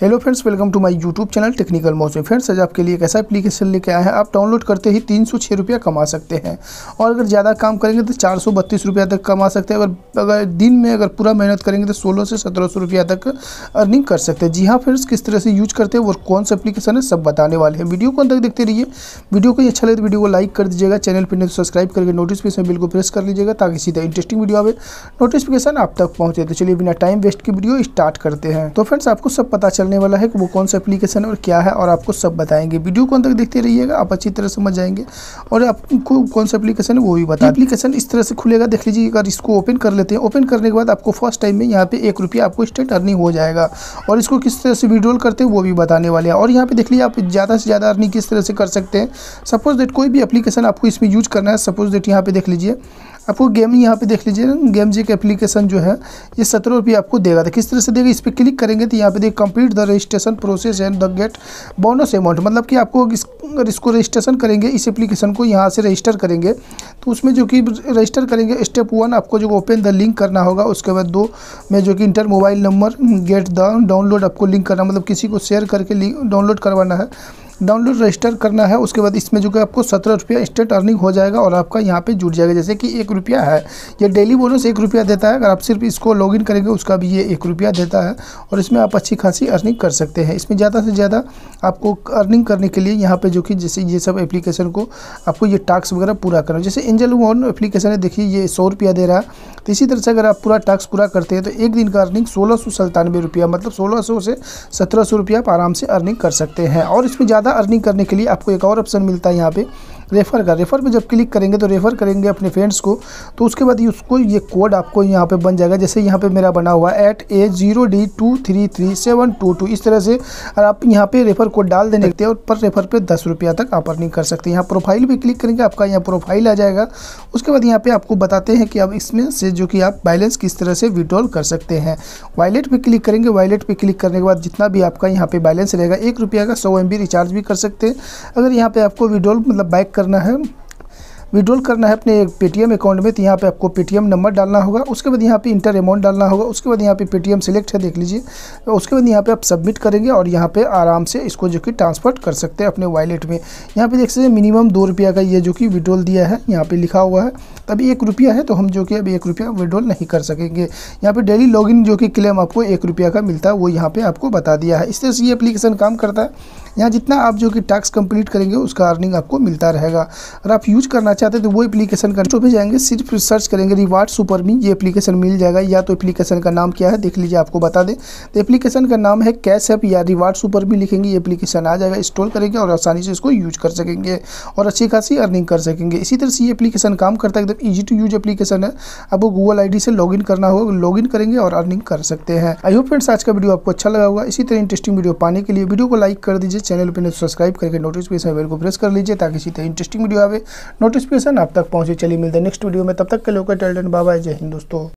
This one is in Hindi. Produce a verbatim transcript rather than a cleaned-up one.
Hello friends, welcome to my YouTube channel technical Mausam. Friends, आज आपके लिए एक ऐसा एप्लीकेशन लेके आए हैं, आप डाउनलोड करते ही तीन सौ छः रुपया कमा सकते हैं और अगर ज़्यादा काम करेंगे तो चार सौ बत्तीस रुपया तक कमा सकते हैं। अगर अगर दिन में अगर पूरा मेहनत करेंगे तो सोलह से सत्रह सौ रुपया तक अर्निंग कर सकते हैं। जी हाँ फ्रेंड्स, किस तरह से यूज करते हैं और कौन सा एप्लीकेशन है सब बताने वाले हैं। वीडियो को अंत तक देखते रहिए। वीडियो को अच्छा लगे तो वीडियो को लाइक कर दीजिएगा, चैनल पर नहीं तो सब्सक्राइब करके नोटिफिकेशन बिल को प्रेस कर लीजिएगा ताकि सीधा इंटरेस्टिंग वीडियो आवे नोटिफिकेशन आप तक पहुँचे। तो चलिए बिना टाइम वेस्ट की वीडियो स्टार्ट करते हैं। तो फ्रेंड्स, आपको सब पता चलने वाला है कि वो कौन सा एप्लीकेशन और क्या है और आपको सब बताएंगे। वीडियो को अंत तक देखते रहिएगा, आप अच्छी तरह समझ जाएंगे और आपको कौन सा एप्लीकेशन है वो भी बता। एप्लीकेशन इस तरह से खुलेगा, देख लीजिए। अगर इसको ओपन कर लेते हैं, ओपन करने के बाद आपको फर्स्ट टाइम में यहाँ पे एक रुपया आपको स्टेट अर्निंग हो जाएगा और इसको किस तरह से विड्रॉल करते हैं वो भी बताने वाले हैं। और यहाँ पे देख लीजिए, आप ज़्यादा से ज़्यादा अर्निंग किस तरह से कर सकते हैं। सपोज दैट कोई भी एप्लीकेशन आपको इसमें यूज करना है। सपोज दैट यहाँ पे देख लीजिए, आपको गेम यहाँ पे देख लीजिए, गेम जी का एप्लीकेशन जो है ये सत्रह रुपये आपको देगा। तो किस तरह से देगा, इस पर क्लिक करेंगे तो यहाँ पे देख complete the registration process and the get bonus amount. मतलब कि आपको इस, अगर इसको रजिस्ट्रेशन करेंगे, इस एप्लीकेशन को यहाँ से रजिस्टर करेंगे तो उसमें जो कि रजिस्टर करेंगे, स्टेप वन आपको जो ओपन द लिंक करना होगा। उसके बाद दो में जो कि enter mobile number, get the download आपको लिंक करना, मतलब किसी को शेयर करके लिंक डाउनलोड करवाना है, डाउनलोड रजिस्टर करना है। उसके बाद इसमें जो कि आपको सत्रह रुपया स्टेट अर्निंग हो जाएगा और आपका यहाँ पे जुड़ जाएगा। जैसे कि एक रुपया है, ये डेली बोनस एक रुपया देता है। अगर आप सिर्फ इसको लॉगिन करेंगे उसका भी ये एक रुपया देता है और इसमें आप अच्छी खासी अर्निंग कर सकते हैं। इसमें ज़्यादा से ज़्यादा आपको अर्निंग करने के लिए यहाँ पे जो कि जैसे ये सब एप्लीकेशन को आपको ये टास्क वगैरह पूरा करना। जैसे एंजल वन एप्लीकेशन है, देखिए ये सौ रुपया दे रहा है। तो इसी तरह से अगर आप पूरा टास्क पूरा करते हैं तो एक दिन का अर्निंग सोलह सौ सत्तानवे रुपया, मतलब सोलह सौ से सत्रह सौ रुपया आप आराम से अर्निंग कर सकते हैं। और इसमें ज़्यादा अर्निंग करने के लिए आपको एक और ऑप्शन मिलता है यहाँ पे रेफ़र का। रेफ़र पे जब क्लिक करेंगे तो रेफ़र करेंगे अपने फ्रेंड्स को, तो उसके बाद उसको ये कोड आपको यहाँ पे बन जाएगा। जैसे यहाँ पे मेरा बना हुआ है eight A zero D two three three seven two two. इस तरह से और आप यहाँ पे रेफ़र कोड डाल देने लगते हैं और पर रेफ़र पे दस रुपया तक आप अर्निंग कर सकते हैं। यहाँ प्रोफाइल पे क्लिक करेंगे, आपका यहाँ प्रोफाइल आ जाएगा। उसके बाद यहाँ पे आपको बताते हैं कि अब इसमें से जो कि आप बैलेंस किस तरह से विड्रॉल कर सकते हैं। वॉलेट पे क्लिक करेंगे, वॉलेट पे क्लिक करने के बाद जितना भी आपका यहाँ पे बैलेंस रहेगा, एक रुपया का सौ एम बी रिचार्ज भी कर सकते हैं। अगर यहाँ पे आपको विड्रॉल मतलब बैक करना है, विड्रॉल करना है अपने पेटीएम अकाउंट में, तो यहाँ पे आपको पेटीएम नंबर डालना होगा। उसके बाद यहाँ पे इंटर अमाउंट डालना होगा। उसके बाद यहाँ पे पेटीएम सिलेक्ट है, देख लीजिए। तो उसके बाद यहाँ पे आप सबमिट करेंगे और यहाँ पे आराम से इसको जो कि ट्रांसफर कर सकते हैं अपने वॉलेट में। यहाँ पे देख सकते हैं मिनिमम दो रुपया का ये जो कि विड्रॉल दिया है, यहाँ पे लिखा हुआ है। अभी एक रुपया है तो हम जो कि अभी एक रुपया विड्रॉल नहीं कर सकेंगे। यहाँ पे डेली लॉगिन जो कि क्लेम आपको एक रुपया का मिलता है वो यहाँ पे आपको बता दिया है। इस तरह से ये एप्लीकेशन काम करता है। यहाँ जितना आप जो कि टास्क कंप्लीट करेंगे उसका अर्निंग आपको मिलता रहेगा। अगर आप यूज करना चाहते हैं तो वो एप्लीकेशन का पे जाएंगे, सिर्फ सर्च करेंगे रिवार्ड सुपर मी, ये एप्लीकेशन मिल जाएगा। या तो एप्लीकेशन का नाम क्या है देख लीजिए, आपको बता दें तो एप्लीकेशन का नाम है कैश ऐप या रिवार्ड सुपर मी लिखेंगे, ये एप्लीकेशन आ जाएगा। इंस्टॉल करेंगे और आसानी से इसको यूज कर सकेंगे और अच्छी खासी अर्निंग कर सकेंगे। इसी तरह से ये एप्लीकेशन काम करता है, एकदम ईजी टू यूज एप्लीकेशन है। आपको गूगल आई डी से लॉग इन करना होगा, लॉग इन करेंगे और अर्निंग कर सकते हैं। आई होप फ्रेंड्स आज का वीडियो आपको अच्छा लगा होगा। इसी तरह इंटरेस्टिंग वीडियो पाने के लिए वीडियो को लाइक कर दीजिए, चैनल पर सब्सक्राइब करके नोटिफिकेशन बेल को प्रेस कर लीजिए ताकि इसी तरह इंटरेस्टिंग वीडियो आवे नोटिफिकेशन आप तक पहुंचे। चलिए मिलते हैं नेक्स्ट वीडियो में, तब तक के लिए टेल बाय बाय, जय हिंद दोस्तों।